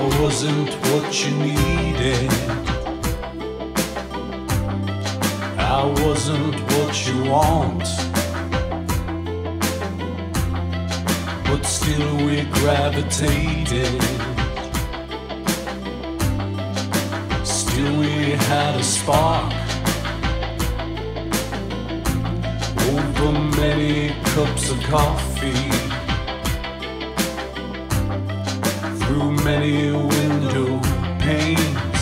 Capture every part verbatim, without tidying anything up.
wasn't what you needed. I wasn't what you want. But still we gravitated. Still we had a spark. Over many cups of coffee, through many window panes,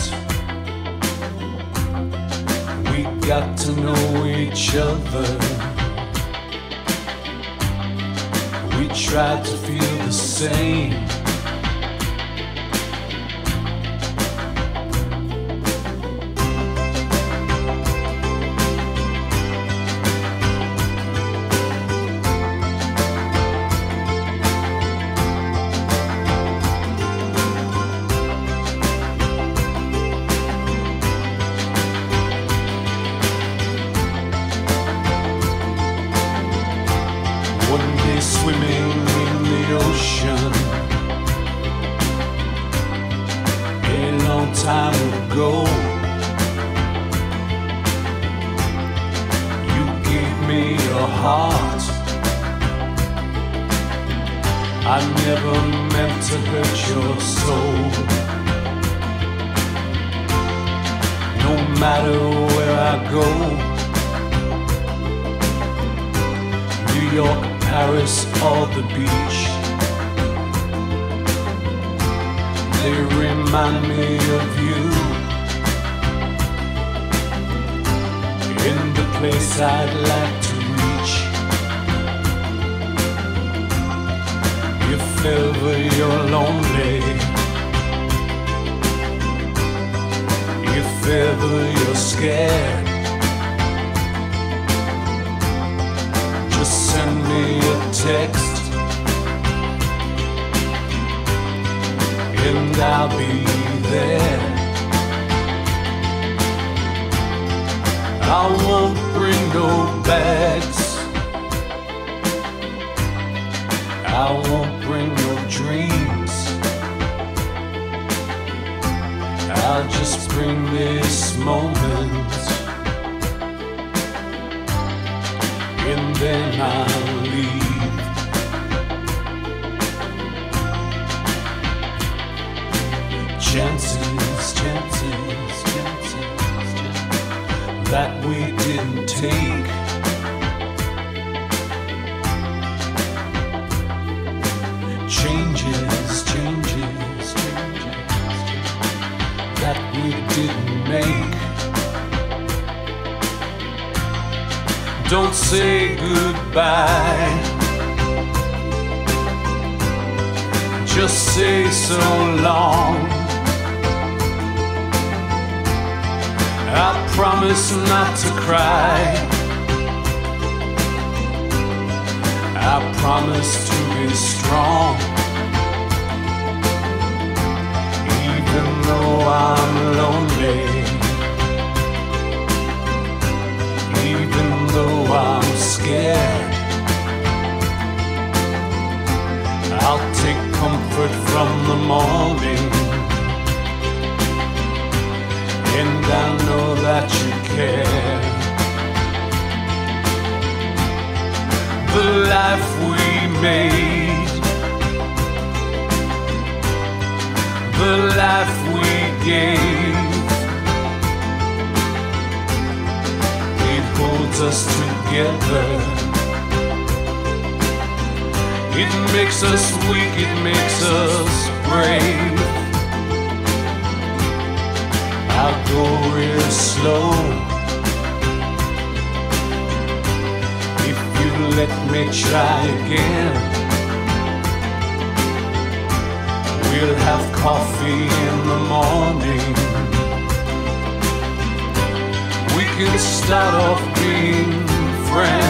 we got to know each other. We tried to feel the same. Swimming in the ocean a long time ago, you gave me your heart. I never meant to hurt your soul. No matter where I go, New York, Paris or the beach, they remind me of you. In the place I'd like to reach, if ever you're lonely, if ever you're scared, just send me a text and I'll be there. I won't bring no bags, I won't bring no dreams. I'll just bring this moment, and then I'll leave. Chances, chances, chances, chances that we didn't take. Changes, changes, changes that we didn't make. Don't say goodbye, just say so long. I promise not to cry, I promise to be strong. Even though I'm lonely, even though I'm scared, I'll take comfort from the morning, and I know that you care. The life we made, the life we gave, it holds us together. It makes us weak, it makes us brave. I'll go real slow if you let me try again. We'll have coffee in the morning. We can start off being friends.